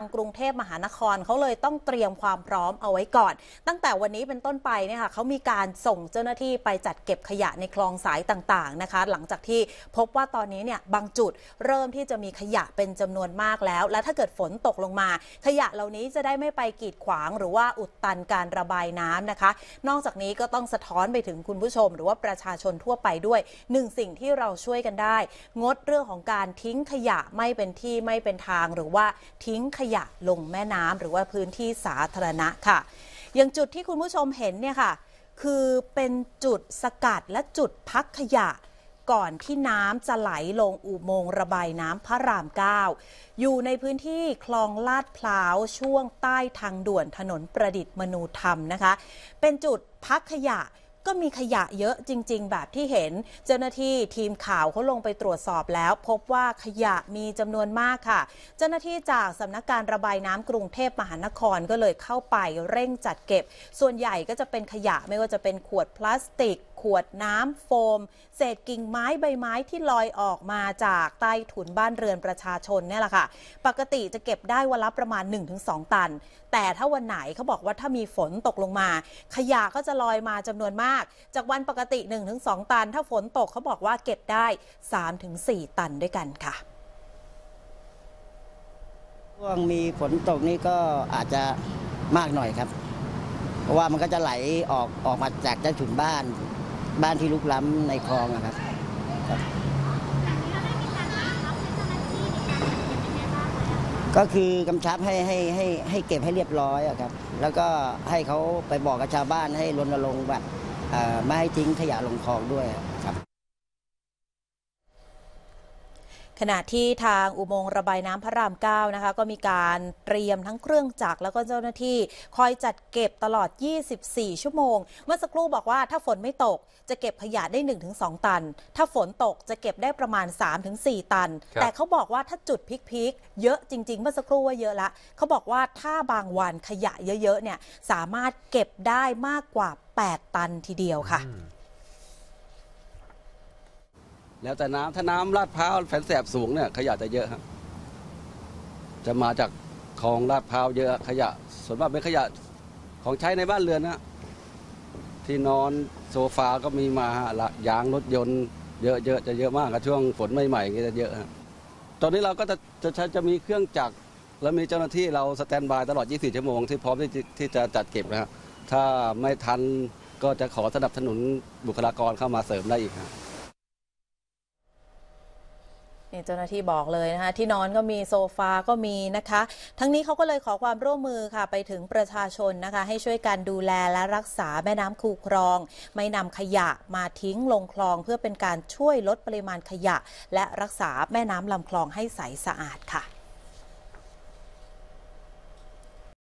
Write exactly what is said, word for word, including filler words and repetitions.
กรุงเทพมหานครเขาเลยต้องเตรียมความพร้อมเอาไว้ก่อนตั้งแต่วันนี้เป็นต้นไปเนี่ยค่ะเขามีการส่งเจ้าหน้าที่ไปจัดเก็บขยะในคลองสายต่างๆนะคะหลังจากที่พบว่าตอนนี้เนี่ยบางจุดเริ่มที่จะมีขยะเป็นจำนวนมากแล้วและถ้าเกิดฝนตกลงมาขยะเหล่านี้จะได้ไม่ไปกีดขวางหรือว่าอุดตันการระบายน้ำนะคะนอกจากนี้ก็ต้องสะท้อนไปถึงคุณผู้ชมหรือว่าประชาชนทั่วไปด้วยหนึ่งสิ่งที่เราช่วยกันได้งดเรื่องของการทิ้งขยะไม่เป็นที่ไม่เป็นทางหรือว่าทิ้งขยะลงแม่น้ำหรือว่าพื้นที่สาธารณะค่ะอย่างจุดที่คุณผู้ชมเห็นเนี่ยค่ะคือเป็นจุดสกัดและจุดพักขยะก่อนที่น้ำจะไหลลงอุโมงค์ระบายน้ำพระรามเก้าอยู่ในพื้นที่คลองลาดพร้าวช่วงใต้ทางด่วนถนนประดิษฐ์มนูธรรมนะคะเป็นจุดพักขยะก็มีขยะเยอะจริงๆแบบที่เห็นเจ้าหน้าที่ทีมข่าวเขาลงไปตรวจสอบแล้วพบว่าขยะมีจำนวนมากค่ะเจ้าหน้าที่จากสำนักการระบายน้ำกรุงเทพมหานครก็เลยเข้าไปเร่งจัดเก็บส่วนใหญ่ก็จะเป็นขยะไม่ว่าจะเป็นขวดพลาสติกขวดน้ำโฟมเศษกิ่งไม้ใบไม้ที่ลอยออกมาจากใต้ถุนบ้านเรือนประชาชนเนี่ยแหละค่ะปกติจะเก็บได้วันละประมาณ หนึ่งถึงสอง ตันแต่ถ้าวันไหนเขาบอกว่าถ้ามีฝนตกลงมาขยะก็จะลอยมาจำนวนมากจากวันปกติ หนึ่งถึงสอง ตันถ้าฝนตกเขาบอกว่าเก็บได้ สามถึงสี่ ตันด้วยกันค่ะช่วงมีฝนตกนี่ก็อาจจะมากหน่อยครับเพราะว่ามันก็จะไหลออกออกมาจากใต้ถุนบ้านบ้านที่ลุกล้ำในคลองนะครับก็คือกำชับให้ให้ให้ให้เก็บให้เรียบร้อยครับแล้วก็ให้เขาไปบอกกับชาวบ้านให้รณรงค์แบบไม่ให้ทิ้งขยะลงคลองด้วยครับขณะที่ทางอุโมงค์ระบายน้ำพระรามเก้านะคะก็มีการเตรียมทั้งเครื่องจักรแล้วก็เจ้าหน้าที่คอยจัดเก็บตลอดยี่สิบสี่ชั่วโมงเมื่อสักครู่บอกว่าถ้าฝนไม่ตกจะเก็บขยะได้ หนึ่งถึงสอง ตันถ้าฝนตกจะเก็บได้ประมาณ สามถึงสี่ ตันแต่เขาบอกว่าถ้าจุดพีคๆเยอะจริงๆเมื่อสักครู่ว่าเยอะละเขาบอกว่าถ้าบางวันขยะเยอะๆเนี่ยสามารถเก็บได้มากกว่าแปดตันทีเดียวค่ะแล้วแต่น้ำถ้าน้ำลาดพร้าวแฝนแสบสูงเนี่ยขยะจะเยอะครับจะมาจากคลองลาดพร้าวเยอะขยะส่วนมากเป็นขยะของใช้ในบ้านเรือนนะที่นอนโซฟาก็มีมาละยางรถยนต์เยอะๆจะเยอะมากกับช่วงฝนใหม่ๆก็จะเยอะฮะตอนนี้เราก็จะจะจะมีเครื่องจักรแล้วมีเจ้าหน้าที่เราสแตนบายตลอดยี่สิบสี่ชั่วโมงที่พร้อมที่ที่จะจัดเก็บนะฮะถ้าไม่ทันก็จะขอสนับสนุนบุคลากรเข้ามาเสริมได้อีกครับเจ้าหน้าที่บอกเลยนะคะที่นอนก็มีโซฟาก็มีนะคะทั้งนี้เขาก็เลยขอความร่วมมือค่ะไปถึงประชาชนนะคะให้ช่วยกันดูแลและรักษาแม่น้ำคูคลองไม่นำขยะมาทิ้งลงคลองเพื่อเป็นการช่วยลดปริมาณขยะและรักษาแม่น้ำลำคลองให้ใสสะอาดค่ะ